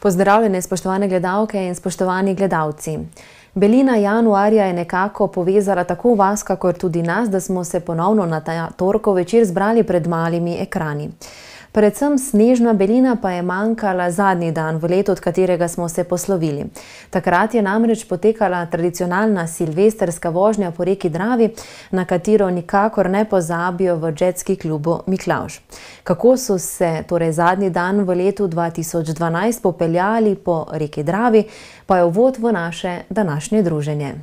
Pozdravljene, spoštovane gledalke in spoštovani gledalci. Belina januarja je nekako povezala tako vas, kakor tudi nas, da smo se ponovno na ta torkov večer zbrali pred malimi ekrani. Predvsem snežna belina pa je manjkala zadnji dan v letu, od katerega smo se poslovili. Takrat je namreč potekala tradicionalna silvestrska vožnja po reki Dravi, na katero nikakor ne pozabijo v Jetski klubu Miklavž. Kako so se torej zadnji dan v letu 2012 popeljali po reki Dravi, pa je uvod v naše današnje druženje.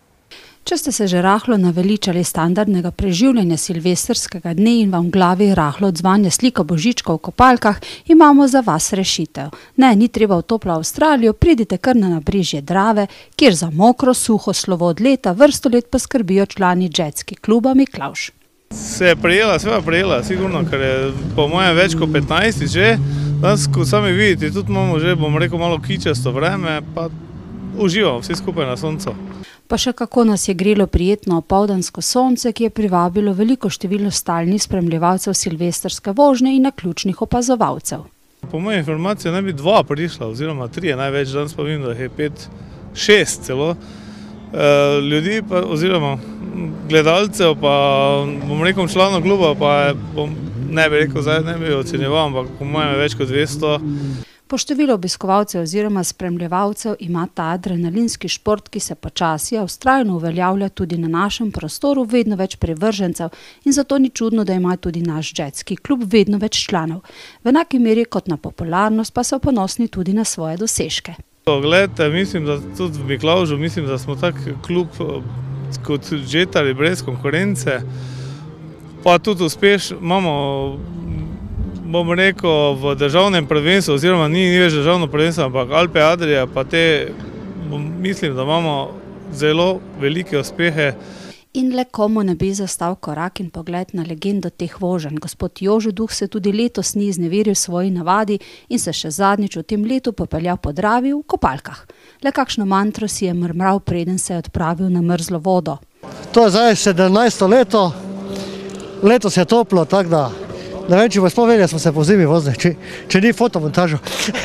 Če ste se že rahlo naveličali standardnega preživljanja silvestrskega dne in vam v glavi rahlo odzvanja slika božička v kopalkah, imamo za vas rešitev. Ne, ni treba v toplo Avstralijo, pridite kar na nabrežje Drave, kjer za mokro, suho slovo od leta vrsto let poskrbijo člani Jetski kluba Miklavž. Se je prijela, sigurno, ker je po mojem več kot 15 že. Danes, ko sami vidite, tudi imamo že, bom rekel, malo kičasto vreme, pa uživamo vsi skupaj na soncu. Pa še kako nas je grelo prijetno opoldansko sonce, ki je privabilo veliko število stalnih spremljevalcev silvestrske vožnje in naključnih opazovalcev. Po moji informaciji naj bi 2 prišla, oziroma 3 je največ, danes pa vem, da je 5, 6 celo. Ljudi pa, oziroma gledalcev pa, bom rekel, članov kluba pa ne bi rekel, zdaj ne bi ocenjeval, ampak po mojem je več kot 200. Po številu obiskovalcev oziroma spremljevalcev ima ta adrenalinski šport, ki se počasi, a vztrajno uveljavlja tudi na našem prostoru, vedno več privržencev in zato ni čudno, da ima tudi naš Jetski klub vedno več članov. V enaki meri kot na popularnost pa so ponosni tudi na svoje dosežke. Glejte, mislim, da tudi v Miklavžu, mislim, da smo tak klub kot Jetari brez konkurence, pa tudi imamo, bom rekel, v državnem prvenstvu, oziroma ni več državno prvenstvo, ampak Alpe Adria, pa mislim, da imamo zelo velike uspehe. In le komu ne bi zastal korak in pogled na legendo teh voženj. Gospod Jožo Duh se tudi letos ni izneveril svoji navadi in se še zadnjič v tem letu popeljal po Dravi v kopalkah. Le kakšno mantro si je mrmral, preden se je odpravil na mrzlo vodo. To je zdaj 17. leto, letos je toplo, tako da ne vem, če bo sploh vedeli, smo se po zimi vozili, če ni fotomontažo.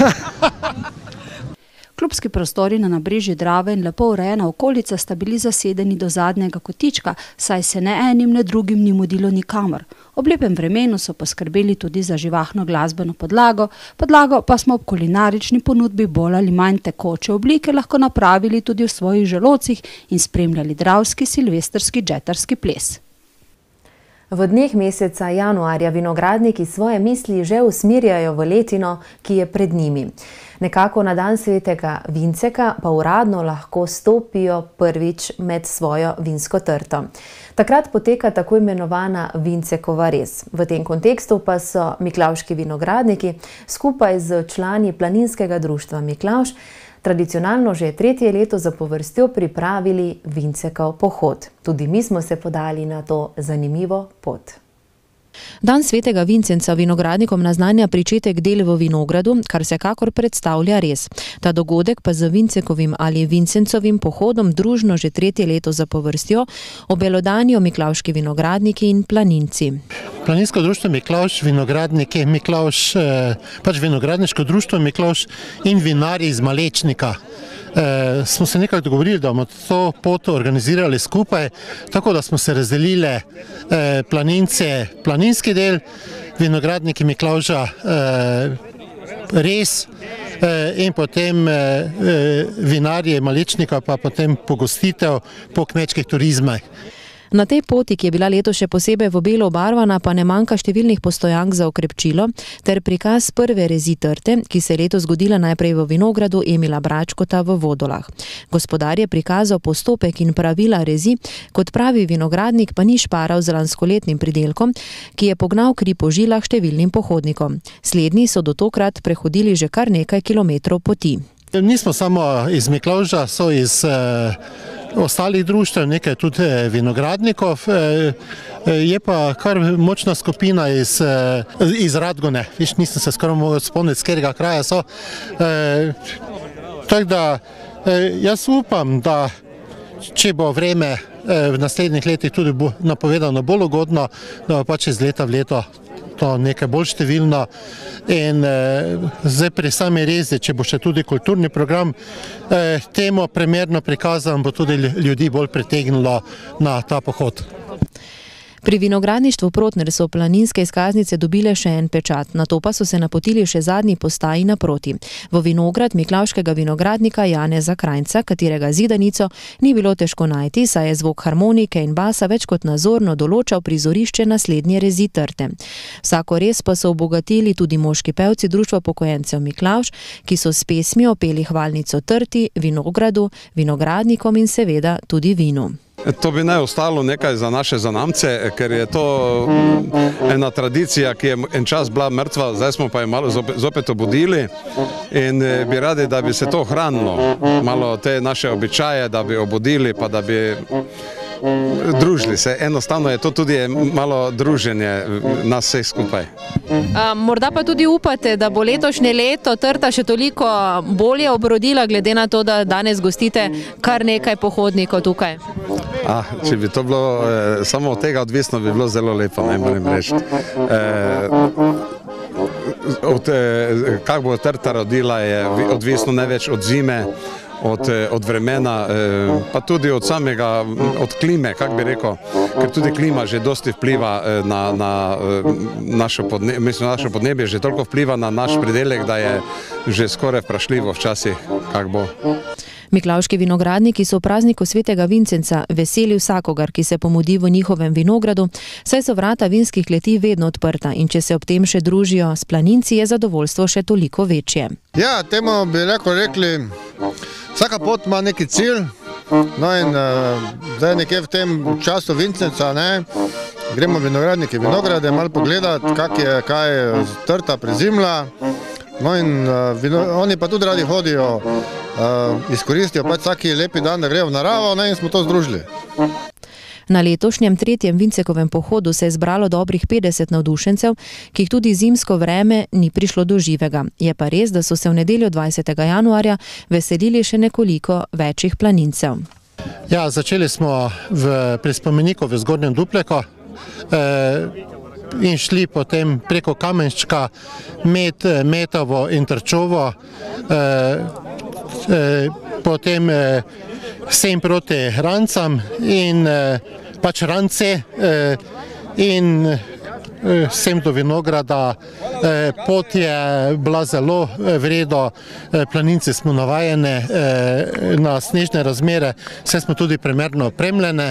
Klubski prostori na nabrežju Drave in lepo urejena okolica sta bili zasedeni do zadnjega kotička, saj se ne enim, ne drugim ni mudilo nikamor. Ob lepem vremenu so poskrbeli tudi za živahno glasbeno podlago pa smo ob kulinarični ponudbi bolj ali manj tekoče oblike lahko napravili tudi v svojih želodcih in spremljali dravski silvestrski džetarski ples. V dneh meseca januarja vinogradniki svoje misli že usmerjajo v letino, ki je pred njimi. Nekako na dan svetega Vinceka pa uradno lahko stopijo prvič med svojo vinsko trto. Takrat poteka tako imenovana Vincekova rez. V tem kontekstu pa so miklavški vinogradniki skupaj z člani planinskega društva Miklavž tradicionalno že 3. leto zapovrstjo pripravili Vincekov pohod. Tudi mi smo se podali na to zanimivo pot. Dan svetega Vincenca vinogradnikom naznanja pričetek del v vinogradu, kar se kakor predstavlja res. Ta dogodek pa z Vincekovim ali Vincencovim pohodom družno že 3. leto zapovrstjo obelodanijo miklavški vinogradniki in planinci. Planinsko društvo Miklavž, vinogradniki Miklavž, pač vinogradniško društvo Miklavž in vinarji iz Malečnika. Smo se nekako dogovorili, da bomo to pot organizirali skupaj, tako da smo se razdelili planince, planinski del, vinogradniki Miklavža res in potem vinarje Malečnika pa potem pogostitev po kmečkih turizmih. Na tej poti, ki je bila letos še posebej v belo obarvana, pa ne manjka številnih postojank za okrepčilo ter prikaz prve rezi trte, ki se je letos zgodila najprej v vinogradu Emila Bračkota v Vodolah. Gospodar je prikazal postopek in pravila rezi, kot pravi vinogradnik pa ni šparal z lanskoletnim pridelkom, ki je pognal kri po žilah številnim pohodnikom. Slednji so do tokrat prehodili že kar nekaj kilometrov poti. Nismo samo iz Miklavža, so iz ostalih društev, nekaj tudi vinogradnikov, je pa kar močna skupina iz Radgone. Viš, nisem se skoraj mogel spomniti, z katerega kraja so. Tako da jaz upam, da če bo vreme v naslednjih letih tudi napovedano bolj ugodno, da bo pač iz leta v leto to nekaj bolj številno. In zdaj pri sami rezi, če bo še tudi kulturni program temo primerno prikazan, bo tudi ljudi bolj pritegnilo na ta pohod. Pri vinogradništvu Protner so planinske izkaznice dobile še en pečat, nato pa so se napotili še zadnji postaji naproti. V vinograd miklavškega vinogradnika Janeza Krajnca, katerega zidanico ni bilo težko najti, saj je zvok harmonike in basa več kot nazorno določal prizorišče naslednje rezi Trte. Vsako rez pa so obogatili tudi moški pevci Društva upokojencev Miklavž, ki so s pesmijo peli hvalnico Trti, vinogradu, vinogradnikom in seveda tudi vinu. To bi naj ostalo nekaj za naše zanamce, ker je to ena tradicija, ki je en čas bila mrtva, zdaj smo pa jo malo zopet obudili in bi radi, da bi se to ohranilo, malo te naše običaje, da bi obudili, pa da bi družili se. Enostavno je to tudi malo druženje nas vseh skupaj. Morda pa tudi upate, da bo letošnje leto Trta še toliko bolje obrodila, glede na to, da danes gostite kar nekaj pohodnikov tukaj. Če bi to bilo samo od tega odvisno, bi bilo zelo lepo, ne moram reči. Kako bo Trta rodila, je odvisno največ od zime, od vremena, pa tudi od samega, od klime, kako bi rekel, ker tudi klima že dosti vpliva na našo podnebje, že toliko vpliva na naš pridelek, da je že skoraj vprašljivo včasih, kako bo. Miklavški vinogradniki so v prazniku svetega Vincenca veseli vsakogar, ki se pomudi v njihovem vinogradu, saj so vrata vinskih kleti vedno odprta in če se ob tem še družijo s planinci, je zadovoljstvo še toliko večje. Ja, temu bi rekli, vsaka pot ima neki cilj, no in zdaj nekje v tem času Vincenca, gremo vinogradniki vinograde, malo pogledati, kaj je Trta prezimla, no in oni pa tudi radi hodijo, izkoristijo pač vsaki lepi dan, da grejo v naravo, in smo to združili. Na letošnjem 3. Vincekovem pohodu se je zbralo dobrih 50 navdušencev, ki jih tudi zimsko vreme ni prišlo do živega. Je pa res, da so se v nedeljo 20. januarja veselili še nekoliko večjih planincev. Ja, začeli smo pri spomeniku v Zgornjem Dupleku in šli potem preko Kamenščka med Metovo in Trčovo, potem sem proti Rancam in pač Rance in sem do vinograda. Pot je bila zelo vredo, planinci smo navajeni na snežne razmere, vse smo tudi primerno opremljene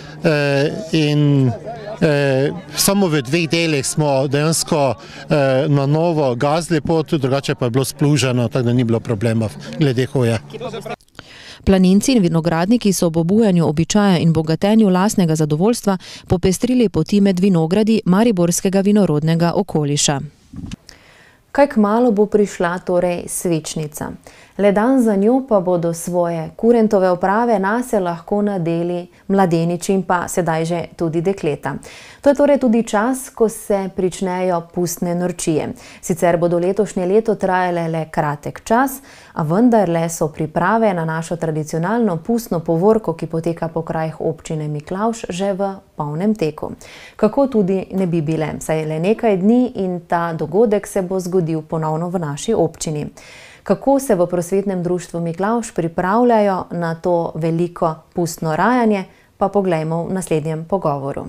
in samo v 2 delih smo dejansko na novo gazili pot, drugače pa je bilo spluženo, tako da ni bilo problemov glede hoje. Planinci in vinogradniki so ob obujanju običaja in bogatenju lastnega zadovoljstva popestrili poti med vinogradi mariborskega vinorodnega okoliša. Kaj kmalu bo prišla torej svečnica. Le dan za njo pa bodo svoje kurentove oprave nase lahko nadeli mladeniči in pa sedaj že tudi dekleta. To je torej tudi čas, ko se pričnejo pustne norčije. Sicer bodo letošnje leto trajale le kratek čas, a vendarle so priprave na našo tradicionalno pustno povorko, ki poteka po krajih občine Miklavž, že v polnem teku. Kako tudi ne bi bile, saj je le nekaj dni in ta dogodek se bo zgodil ponovno v naši občini. Kako se v prosvetnem društvu Miklavž pripravljajo na to veliko pustno rajanje, pa poglejmo v naslednjem pogovoru.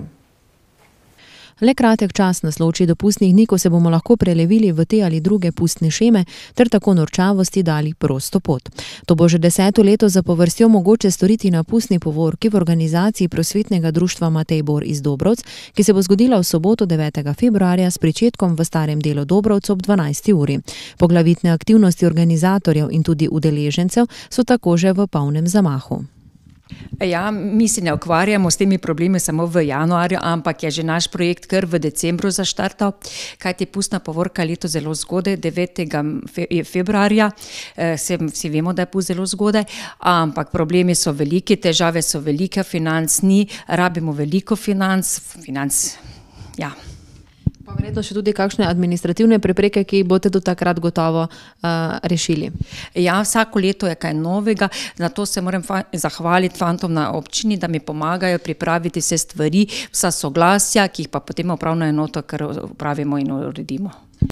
Le kratek čas nas loči do pustnih dni, ko se bomo lahko prelevili v te ali druge pustne šeme ter tako norčavosti dali prosto pot. To bo že 10. leto zapovrstjo mogoče storiti na pustni povorki v organizaciji prosvetnega društva Matej Bor iz Dobrovc, ki se bo zgodila v soboto 9. februarja s pričetkom v starem delu Dobrovcu ob 12. uri. Poglavitne aktivnosti organizatorjev in tudi udeležencev so tako že v polnem zamahu. Ja, mi se ne ukvarjamo s temi problemi samo v januarju, ampak je že naš projekt kar v decembru zaštartal, kajti pustna povorka leto zelo zgodaj, 9. februarja, vsi vemo, da je pust zelo zgodaj, ampak problemi so veliki, težave so velike, financ ni, rabimo veliko financ, ja. Pa verjetno še tudi kakšne administrativne prepreke, ki boste do takrat gotovo rešili. Ja, vsako leto je kaj novega, zato se moram zahvaliti fantom na občini, da mi pomagajo pripraviti vse stvari, vsa soglasja, ki jih pa potem upravna enota kar upravimo in uredimo.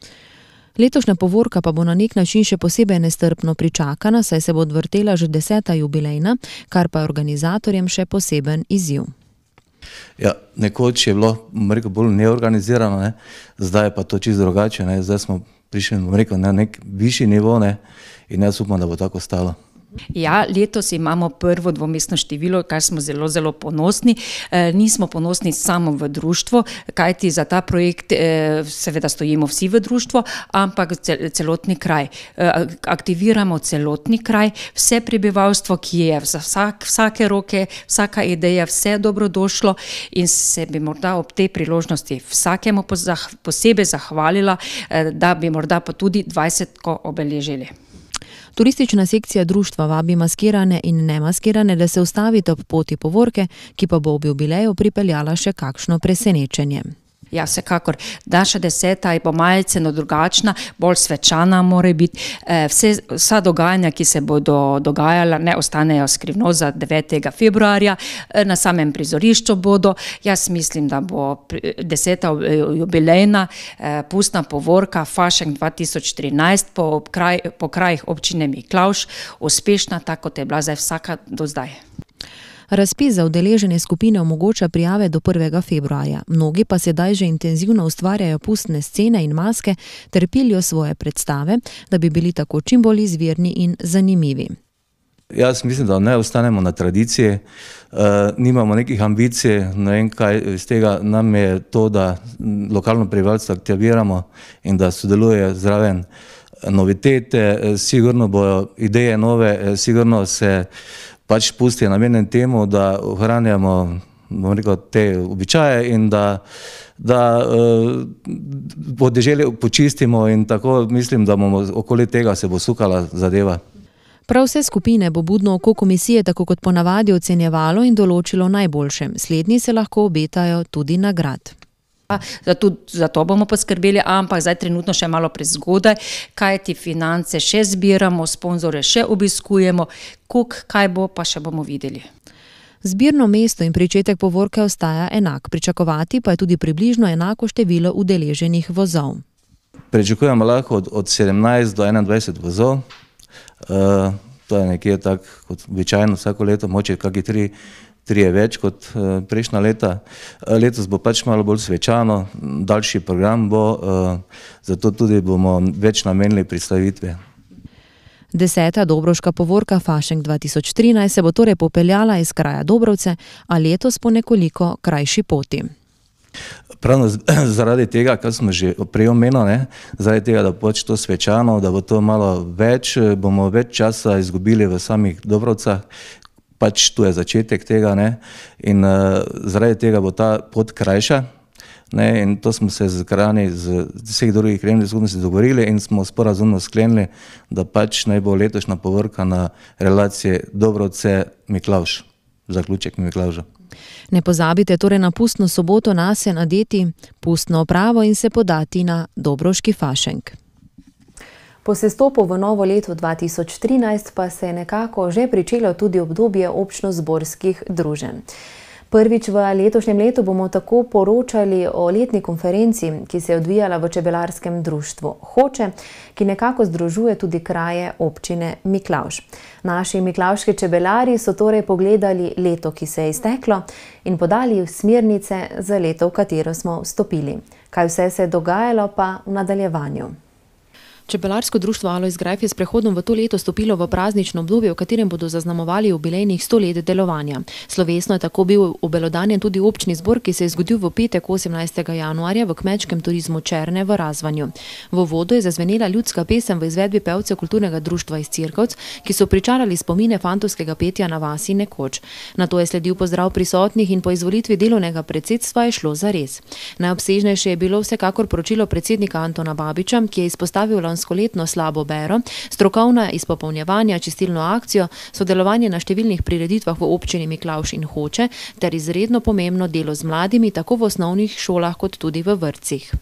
Letošnja povorka pa bo na nek način še posebej nestrpno pričakana, saj se bo odvrtela že 10. jubilejna, kar pa je organizatorjem še poseben izziv. Ja, nekoč je bilo, rekel, bolj neorganizirano, ne? Zdaj je pa to čisto drugače, ne? Zdaj smo prišli, rekel, na nek višji nivo, ne? In jaz upam, da bo tako ostalo. Ja, letos imamo prvo dvomestno število, kar smo zelo, zelo ponosni. Nismo ponosni samo v društvo, kajti za ta projekt seveda stojimo vsi v društvo, ampak celotni kraj. Aktiviramo celotni kraj, vse prebivalstvo, ki je za vsake roke, vsaka ideja, vse dobrodošlo in se bi morda ob tej priložnosti vsakemu posebej zahvalila, da bi morda pa tudi 20-ko obeležili. Turistična sekcija društva vabi maskirane in nemaskirane, da se ustavite ob poti povorke, ki pa bo ob jubileju pripeljala še kakšno presenečenje. Ja, vsekakor. Naša 10. je pa malce drugačna, bolj svečana mora biti. Vsa dogajanja, ki se bodo dogajala, ne ostanejo skrivno za 9. februarja. Na samem prizorišču bodo. Jaz mislim, da bo 10. jubilejna pustna povorka Fašenk 2013 po krajih občine Miklavž uspešna, tako kot je bila zdaj vsaka do zdaj. Razpis za udeleženje skupine omogoča prijave do 1. februarja. Mnogi pa sedaj že intenzivno ustvarjajo pustne scene in maske ter pilijo svoje predstave, da bi bili tako čim bolj izvirni in zanimivi. Jaz mislim, da ne ostanemo na tradiciji, nimamo nekih ambicij, ne vem kaj iz tega, nam je to, da lokalno prebivalstvo aktiviramo in da sodeluje zraven novitete, sigurno bojo ideje nove, sigurno se pač pusti namenjen temu, da ohranjamo, bom rekel, te običaje in da podeželje počistimo in tako mislim, da bomo okoli tega se bo sukala zadeva. Prav vse skupine bo budno oko komisije tako kot ponavadi ocenjevalo in določilo najboljše. Slednji se lahko obetajo tudi nagrad. Zato bomo poskrbeli, ampak zdaj trenutno še malo prezgodaj, kajti finance še zbiramo, sponzore še obiskujemo, kaj bo, pa še bomo videli. Zbirno mesto in pričetek povorke ostaja enak, pričakovati pa je tudi približno enako število udeleženih vozov. Pričakujemo lahko od 17 do 21 vozov, to je nekje tako kot običajno vsako leto, moče kakšni 3 je več kot prejšnja leta. Letos bo pač malo bolj svečano, daljši program bo, zato tudi bomo več namenili predstavitve. 10. dobroška povorka Fašenk 2013 se bo torej popeljala iz kraja Dobrovce, a letos po nekoliko krajši poti. Pravno zaradi tega, kar smo že prej omenili, zaradi tega, da bo pač to svečano, da bo to malo več, bomo več časa izgubili v samih Dobrovcah, pač tu je začetek tega, in zaradi tega bo ta pot krajša, in to smo se z krajani z vseh drugih krajevnih skupnosti dogovorili in smo sporazumno sklenili, da pač naj bo letošnja povorka na relaciji Dobrovce-Miklavž, zaključek Miklavža. Ne pozabite torej na pustno soboto nase nadeti pustno opravo in se podati na Dobroški Fašenk. Po sestopu v novo leto 2013 pa se je nekako že pričelo tudi obdobje občno-zborskih druženj. Prvič v letošnjem letu bomo tako poročali o letni konferenci, ki se je odvijala v čebelarskem društvu Hoče, ki nekako združuje tudi kraje občine Miklavž. Naši miklavški čebelari so torej pogledali leto, ki se je izteklo, in podali smernice za leto, v katero smo vstopili. Kaj vse se je dogajalo pa v nadaljevanju. Čebelarsko društvo Alojz Grajf je s prehodom v to leto stopilo v praznično obdobje, v katerem bodo zaznamovali jubilejnih 100 let delovanja. Slovesno je tako bil obelodanjen tudi občni zbor, ki se je zgodil v petek 18. januarja v kmečkem turizmu Černe v Razvanju. V uvodu je zazvenela ljudska pesem v izvedbi pevcev kulturnega društva iz Cirkovc, ki so pričarali spomine fantovskega petja na vasi nekoč. Nato je sledil pozdrav prisotnih in po izvolitvi delovnega predsedstva je šlo zares. Najobsežnejše je bilo vsekakor poročilo predsednika Antona Babiča, ki je izpostavil lanskoletno slabo bero, strokovna izpopolnjevanja, čistilno akcijo, sodelovanje na številnih prireditvah v občini Miklavž in Hoče ter izredno pomembno delo z mladimi tako v osnovnih šolah kot tudi v vrtcih.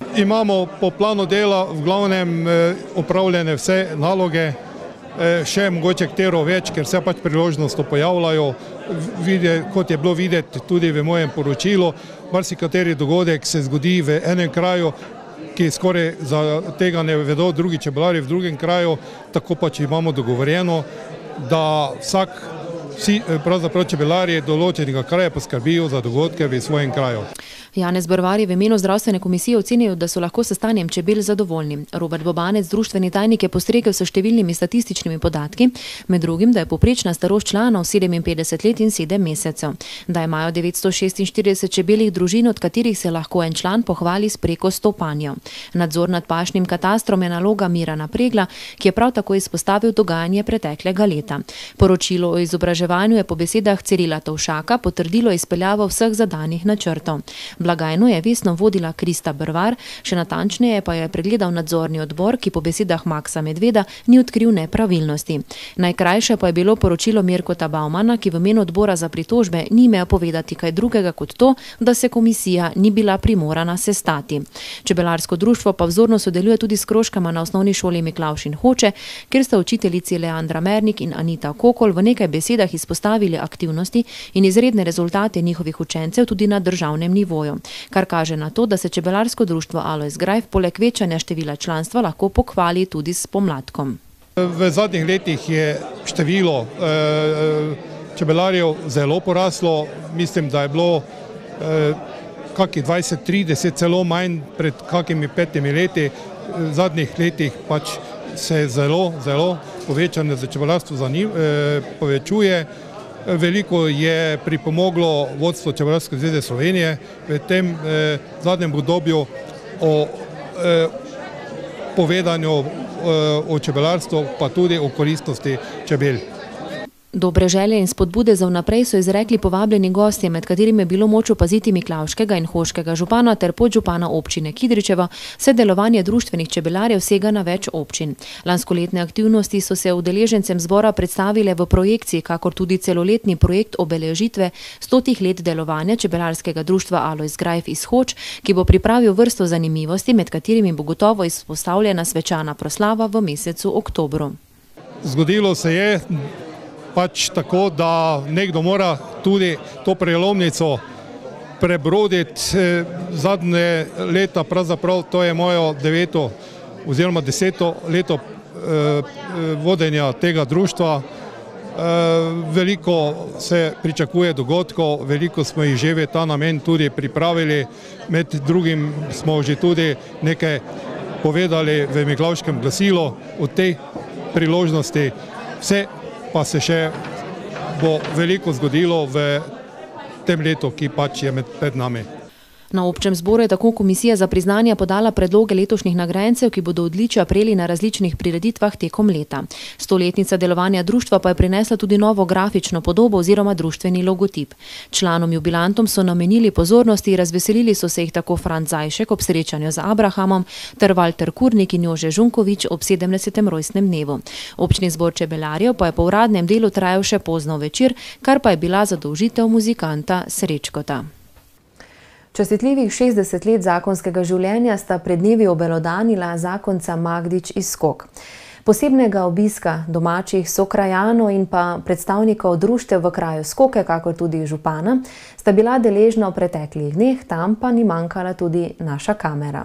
Imamo po planu dela v glavnem opravljene vse naloge, še mogoče katero več, ker se pač priložnosti pojavljajo, kot je bilo videti tudi v mojem poročilu, marsikateri dogodek se zgodi v enem kraju, ki skoraj za tega ne vedo drugi čebelarji v drugem kraju, tako pač imamo dogovorjeno, da vsi pravzaprav čebelarji določenega kraja poskrbijo za dogodke v svojem kraju. Janez Brvar je v imenu zdravstvene komisije ocenil, da so lahko s stanjem čebel zadovoljni. Robert Bobanec, društveni tajnik, je postregel s številnimi statističnimi podatki, med drugim, da je povprečna starost članov 57 let in 7 mesecev, da imajo 946 čebeljih družin, od katerih se lahko en član pohvali s preko 100 panjev. Nadzor nad pašnim katastrom je naloga Mirana Pregla, ki je prav tako izpostavil dogajanje preteklega leta. Poročilo o izobraževanju je po besedah Cirila Tovšaka potrdilo izpeljavo vseh zadanih načrtov. Blagajno je vestno vodila Krista Brvar, še natančneje pa je pregledal nadzorni odbor, ki po besedah Maksa Medveda ni odkril nepravilnosti. Najkrajše pa je bilo poročilo Mirkota Baumana, ki v imenu odbora za pritožbe ni imel povedati kaj drugega kot to, da se komisija ni bila primorana sestati. Čebelarsko društvo pa vzorno sodeluje tudi s krožkama na osnovni šoli Miklavž in Hoče, kjer sta učiteljici Leandra Mernik in Anita Kokol v nekaj besedah izpostavili aktivnosti in izredne rezultate njihovih učencev tudi na državnem nivoju, kar kaže na to, da se čebelarsko društvo Alojz Grajf poleg večanja števila članstva lahko pohvali tudi s pomladkom. V zadnjih letih je število čebelarjev zelo poraslo, mislim, da je bilo kakih 20-30, celo manj pred kakimi 5 leti. V zadnjih letih pač se zelo povečanje za čebelarstvo povečuje. Veliko je pripomoglo vodstvo Čebelarske zveze Slovenije v tem zadnjem obdobju o povedanju o čebelarstvu, pa tudi o koristnosti čebel. Dobre želje in spodbude za vnaprej so izrekli povabljeni gostje, med katerimi je bilo moč opaziti miklavškega in hoškega župana ter podžupana občine Kidričeva, vse delovanje društvenih čebelarjev sega na več občin. Lanskoletne aktivnosti so se udeležencem zbora predstavile v projekciji, kakor tudi celoletni projekt obeležitve 100 let delovanja čebelarskega društva Alojz Grajf iz Hoč, ki bo pripravil vrsto zanimivosti, med katerimi bo gotovo izpostavljena svečana proslava v mesecu oktobru. Zgodilo se je pač tako, da nekdo mora tudi to prelomnico prebroditi. Zadnje leta, pravzaprav to je moje 9. oziroma 10. leto vodenja tega društva. Veliko se pričakuje dogodkov, veliko smo jih že v ta namen tudi pripravili, med drugim smo že tudi nekaj povedali v Miklavškem glasilu o tej priložnosti. Vse pa se še bo veliko zgodilo v tem letu, ki pač je pred nami. Na občem zboru je tako komisija za priznanja podala predloge letošnjih nagrajencev, ki bodo odličja prejeli na različnih prireditvah tekom leta. 100-letnica delovanja društva pa je prinesla tudi novo grafično podobo oziroma društveni logotip. Članom jubilantom so namenili pozornosti, razveselili so se jih tako Franc Zajšek ob srečanju z Abrahamom ter Valter Kurnik in Jože Žunkovič ob 70. rojstnem dnevu. Občni zbor čebelarjev pa je po uradnem delu trajal še pozno večer, kar pa je bila zadolžitev muzikanta Srečkota. Častitljivih 60 let zakonskega življenja sta pred dnevi obelodanila zakonca Magdič iz Skok. Posebnega obiska domačih sokrajanov in pa predstavnikov društev v kraju Skoke, kakor tudi župana, sta bila deležna v preteklih dneh, tam pa ni manjkala tudi naša kamera.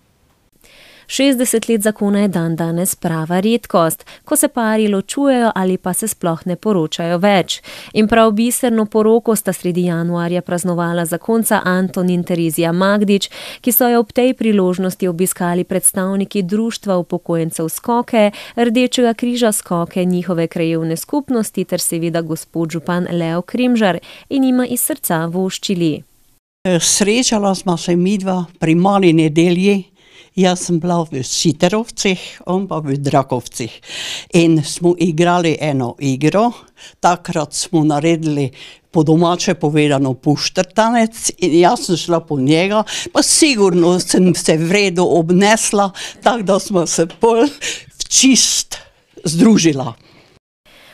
60 let zakona je danes prava redkost, ko se pari ločujejo ali pa se sploh ne poročajo več. In prav biserno poroko sta sredi januarja praznovala zakonca Anton in Terezija Magdič, ki so jo ob tej priložnosti obiskali predstavniki društva upokojencev Skoke, Rdečega križa Skoke, njihove krajevne skupnosti ter seveda gospod župan Leo Krimžar in jima iz srca voščili. Srečala smo se midva pri Mali nedelji. Jaz sem bila v Siterovcih, on pa v Drakovcih. In smo igrali eno igro, takrat smo naredili po domače povedano puštrtanec in jaz sem šla po njega, pa sigurno sem se v redu obnesla, tako da smo se pol čist združila.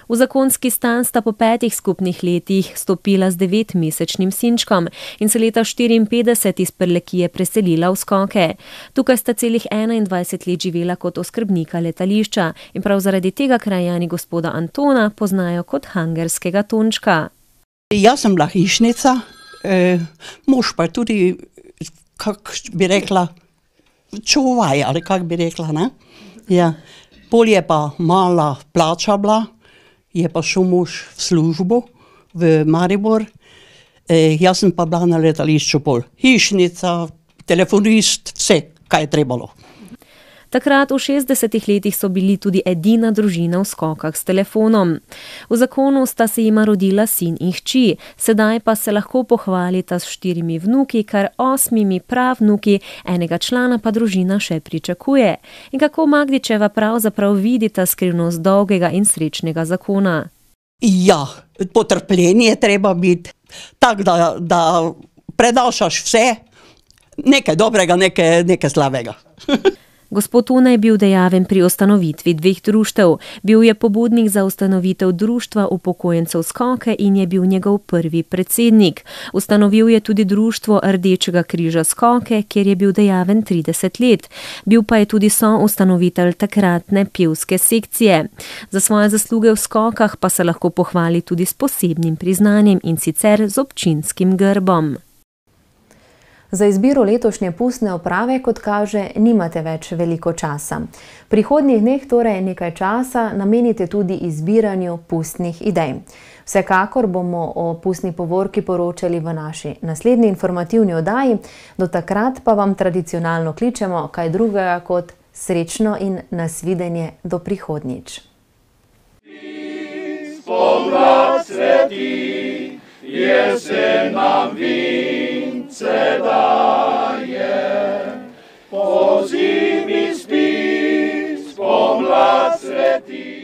V zakonski stan sta po 5 skupnih letih stopila z 9-mesečnim sinčkom in se leta 1954 iz Prlekije preselila v Skoke. Tukaj sta celih 21 let živela kot oskrbnika letališča in prav zaradi tega krajani gospoda Antona poznajo kot hangarskega Tončka. Jaz sem bila hišnica, mož pa tudi, kak bi rekla, čuvaj, ali kak bi rekla, ne? Ja. Pol je pa mala plača bila, je pa šel mož v službo v Maribor, jaz sem pa bila na letališču pol hišnica, telefonist, vse, kaj je trebalo. Takrat v 60 letih so bili tudi edina družina v Skokah s telefonom. V zakonu sta se jima rodila sin in hči, sedaj pa se lahko pohvalita s 4 vnuki, kar 8 pravnuki, enega člana pa družina še pričakuje. In kako Magdičeva pravzaprav vidita skrivnost dolgega in srečnega zakona? Ja, potrpljenje treba biti, tako da predašaš vse, nekaj dobrega, nekaj slabega. Gospod Tuna je bil dejaven pri ustanovitvi 2 društev. Bil je pobudnik za ustanovitev društva upokojencev Skoke in je bil njegov prvi predsednik. Ustanovil je tudi društvo Rdečega križa Skoke, kjer je bil dejaven 30 let. Bil pa je tudi soustanovitelj takratne pevske sekcije. Za svoje zasluge v Skokah pa se lahko pohvali tudi s posebnim priznanjem in sicer z občinskim grbom. Za izbiro letošnje pustne oprave, kot kaže, nimate več veliko časa. V prihodnjih dneh torej nekaj časa namenite tudi izbiranju pustnih idej. Vsekakor bomo o pustni povorki poročali v naši naslednji informativni oddaji. Do takrat pa vam tradicionalno kličemo kaj drugega kot srečno in nasvidenje do prihodnjič. Spomlad cveti, jesen nam vince daje, po zimi spi, spomlad cveti.